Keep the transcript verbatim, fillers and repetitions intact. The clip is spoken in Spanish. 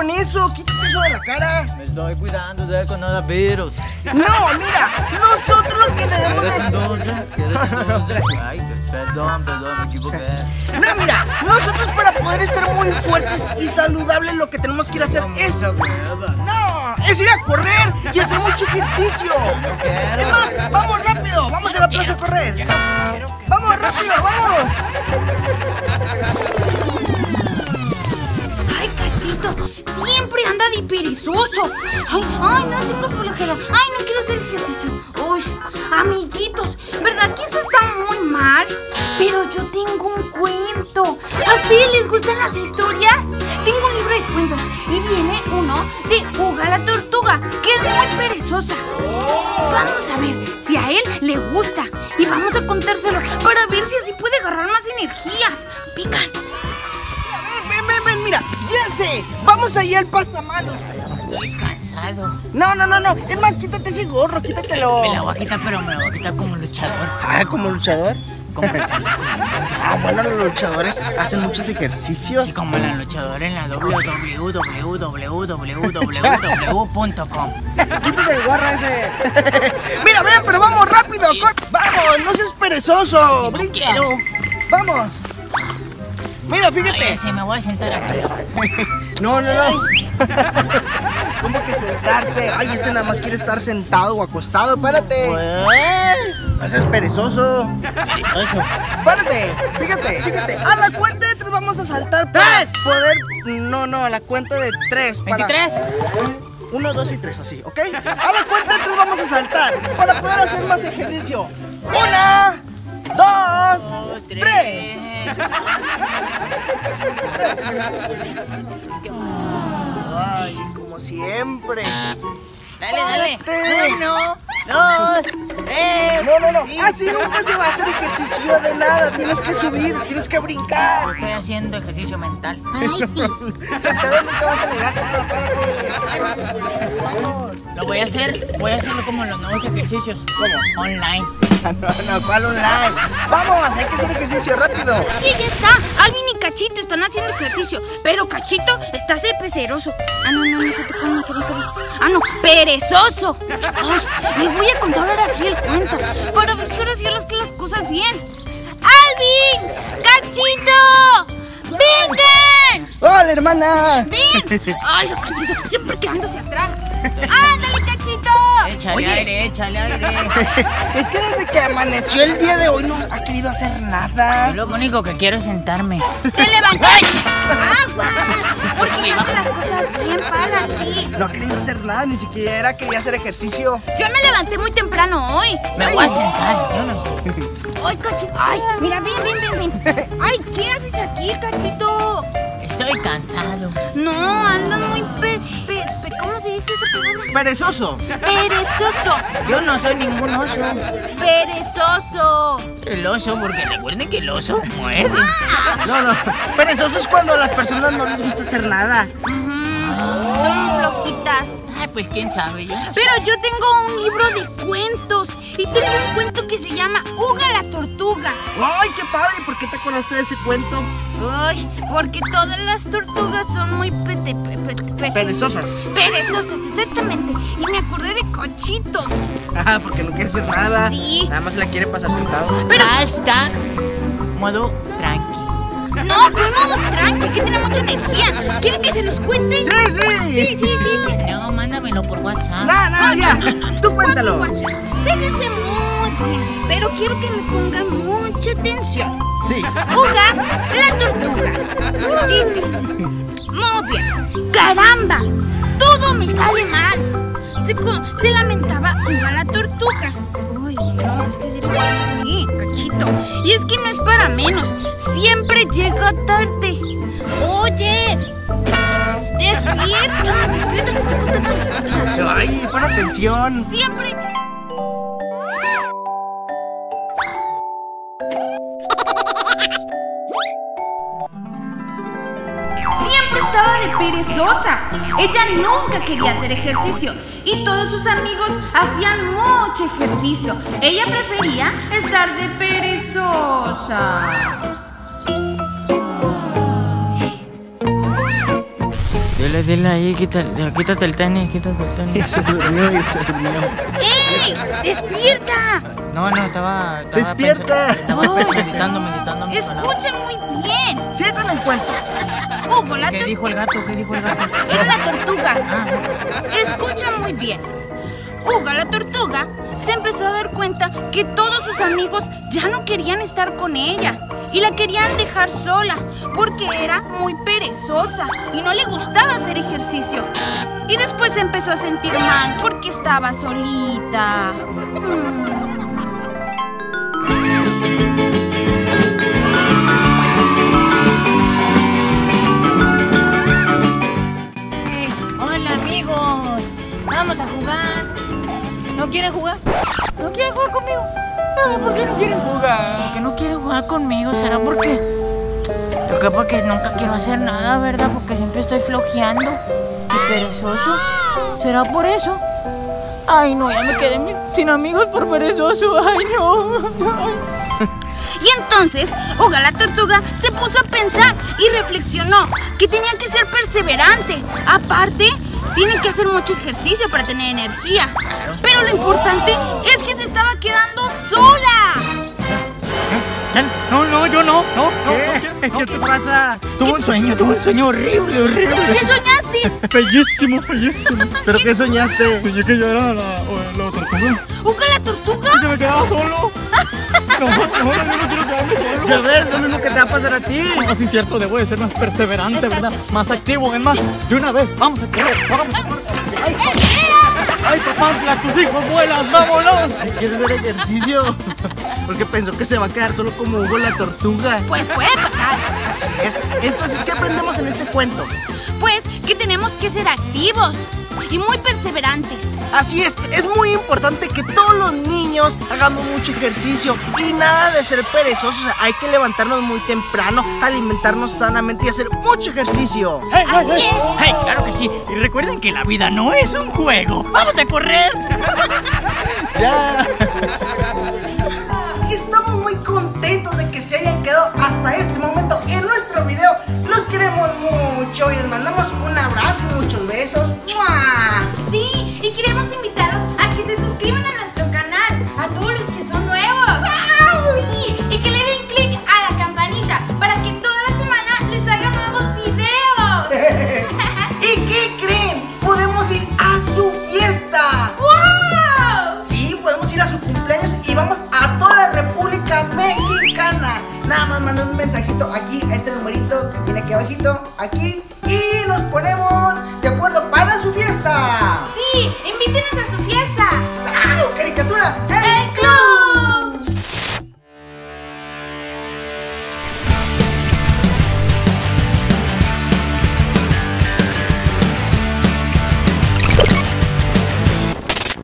con eso? Quítate eso de la cara. Me estoy cuidando del coronavirus. No, mira, nosotros lo que debemos ¿Quieres es... entonces? ¿Quieres entonces? Ay, perdón, perdón, me equivoqué. No, mira, nosotros para poder estar muy fuertes y saludables lo que tenemos que ir a hacer es... No, es ir a correr y hacer mucho ejercicio. Es más, vamos rápido, vamos a la plaza a correr. Vamos rápido, vamos. Ay, Cachito, siempre anda de perezoso. Ay, ay, no tengo flojera. Ay, no quiero hacer ejercicio. Uy, amiguitos, ¿verdad que eso está muy mal? Pero yo tengo un cuento. ¿A ustedes les gustan las historias? Tengo un libro de cuentos y viene uno de Uga la tortuga, que es muy perezosa. Vamos a ver si a él le gusta y vamos a contárselo para ver si así puede agarrar más energías. Pican. Ven, ven, ven, mira, ya sé. Vamos allá al pasamanos. Estoy cansado. No, no, no, no. Es más, quítate ese gorro, quítatelo. Me la voy a quitar, pero me la voy a quitar como luchador. Ah, ¿como luchador? Como... Ah, bueno, los luchadores hacen muchos ejercicios. Sí, como la luchadora en la w w w w w punto com. Quítate el gorro ese. Mira, ven, pero vamos rápido. Vamos, no seas perezoso. No Brinca. quiero. Vamos. Mira, fíjate. Ay, sí, me voy a sentar aquí. No, no, no. ¿Cómo que sentarse? Ay, este nada más quiere estar sentado o acostado. Párate. No seas perezoso. Perezoso. Párate. Fíjate, fíjate. A la cuenta de tres vamos a saltar para ¡Tres! poder... No, no, a la cuenta de tres. Para... ¿veintitrés? Uno, dos y tres, así, ¿ok? A la cuenta de tres vamos a saltar para poder hacer más ejercicio. Una, dos, Oh, tres. Ay, como siempre. Dale, dale. Párate. Uno, dos, tres. No, no, no. Así nunca se va a hacer ejercicio de nada. Tienes que subir, tienes que brincar. Estoy haciendo ejercicio mental. Ay, sí. Sentado nunca vas a lograr nada. Párate. Vamos. Lo voy a hacer, voy a hacerlo como los nuevos ejercicios. ¿Cómo? Online. No, no, ¿cuál online? Vamos, hay que hacer ejercicio rápido. Sí, ya está. Alvin y Cachito están haciendo ejercicio, pero Cachito está de peceroso. Ah, no, no, no se tocó mi jefe. Ah, no, perezoso. Ay, le voy a contar ahora sí el cuento para ver si ahora sí las, las cosas bien. ¡Alvin! ¡Cachito! ¡Vengan! ¡Hola, hermana! ¡Ven! ¡Ay, Cachito! Siempre quedándose atrás. ¡Ándale, Cachito! Échale Oye. aire, échale aire. Es que desde que amaneció el día de hoy no ha querido hacer nada. Yo lo único que quiero es sentarme. ¡Te levantaste! ¡Agua! Porque no hace las cosas bien para ti. No ha querido hacer nada, ni siquiera quería hacer ejercicio. Yo me levanté muy temprano hoy. Me voy a sentar, yo no sé. Ay, Cachito. Ay, mira, ven, ven, ven, ven. Ay, ¿qué haces aquí, Cachito? Estoy cansado. No, andas muy pe, pe, pe- ¿cómo se dice esa palabra? Perezoso. Perezoso. Yo no soy ningún oso. Perezoso. El oso, porque recuerden que el oso muerde. No, no. Perezoso es cuando a las personas no les gusta hacer nada. Ujú, son flojitas. Ay, pues quién sabe ya. Pero yo tengo un libro de cuentos y tengo un cuento que se llama Uga la tortuga. ¡Ay, qué padre! ¿Por qué te acordaste de ese cuento? Ay, porque todas las tortugas son muy pete, pe, pe, pe- Perezosas. perezosas, exactamente. Y me acordé de Cachito. Ah, porque no quiere hacer nada. Sí. Nada más la quiere pasar sentado. Pero Hashtag modo tranqui. no, pero modo tranqui, que tiene mucha energía. ¿Quieren que se los cuente? ¡Sí, sí! Sí, sí, sí, sí. No, mándamelo por WhatsApp. Nada, nada, ya. Tú cuéntalo. Fíjense muy bien, pero quiero que me pongan mucha atención. Sí. Uga, la tortuga. Dice, muy bien, caramba, todo me sale mal. Se, co- se lamentaba Uga la tortuga. Uy, no, es que se le pasa aquí, Cachito. Y es que no es para menos, siempre llega tarde. Oye, despierta, despierta, te estoy contando la historia. Ay, pon atención. Siempre... Siempre estaba de perezosa. Ella nunca quería hacer ejercicio y todos sus amigos hacían mucho ejercicio. Ella prefería estar de perezosa. Dile, dile ahí, quítate, quítate el tenis, quítate el tenis. Se durmió y se durmió. ¡Ey! ¡Despierta! No, no, estaba... estaba ¡Despierta! Estaba Oh. meditando, meditando. mis palabras. Escuchen muy bien. Sigue con el cuento. Hugo, la ¿Qué tor- dijo el gato? ¿Qué dijo el gato? era una tortuga. Ah, Escucha muy bien. Hugo, la tortuga, se empezó a dar cuenta que todos sus amigos ya no querían estar con ella y la querían dejar sola porque era muy perezosa y no le gustaba hacer ejercicio. Y después se empezó a sentir mal porque estaba solita. Mm. hola, amigos. Vamos a jugar. ¿No quieren jugar? ¿No quieren jugar conmigo? Ay, ¿por qué no quieren jugar? Porque no quieren jugar conmigo, ¿será porque? Yo creo porque nunca quiero hacer nada, ¿verdad? Porque siempre estoy flojeando y perezoso. ¿Será por eso? Ay, no, ya me quedé sin amigos por perezoso. Ay, no. Ay. Y entonces, Hugo la tortuga se puso a pensar y reflexionó que tenía que ser perseverante. Aparte, tiene que hacer mucho ejercicio para tener energía. Pero lo importante es que se estaba quedando sola. No, no, yo no, no, ¿Qué? ¿Qué te pasa? Tuve un sueño, tuve un sueño horrible, horrible. ¿Qué soñaste? Bellísimo, bellísimo. ¿Pero qué soñaste? Soñé que yo era la, la tortuga. ¿Hugo la tortuga? Y se me quedaba solo. No, no, yo no quiero quedarme solo. Ya ves, lo mismo que te va a pasar a ti. No, sí es cierto, debo de ser más perseverante, ¿verdad? Más activo, es más, de una vez, vamos a correr, vamos a correr. ¡Ay, ¡Ay, papá, tus hijos vuelan, vámonos! ¿Quieres hacer ejercicio? Porque pensó que se va a quedar solo como Hugo la tortuga. Pues puede pasar. Así es. Entonces, ¿qué aprendemos en este cuento? Pues que tenemos que ser activos y muy perseverantes. Así es, es muy importante que todos los niños hagamos mucho ejercicio y nada de ser perezosos. Hay que levantarnos muy temprano, alimentarnos sanamente y hacer mucho ejercicio. Hey, Así hey, es. hey, claro que sí. Y recuerden que la vida no es un juego. ¡Vamos a correr! Ya. Estamos muy contentos de que se hayan quedado hasta este momento en nuestro video. Los queremos mucho y les mandamos un abrazo y muchos besos. ¡Mua! Sí, y queremos invitarlos a que se suscriban a nuestro canal, a todos los que son nuevos. Sí, y que le den clic a la campanita para que toda la semana les salgan nuevos videos. ¿Y qué creen? Podemos ir a su fiesta. ¡Wow! Sí, podemos ir a su cumpleaños y vamos a toda la República Mexicana. Nada más manden un mensajito aquí a este numerito que viene aquí abajito, aquí, y nos ponemos de acuerdo para su fiesta. Sí, invítenos a su fiesta. ¡Ah! ¡Caricaturas! ¡Eh!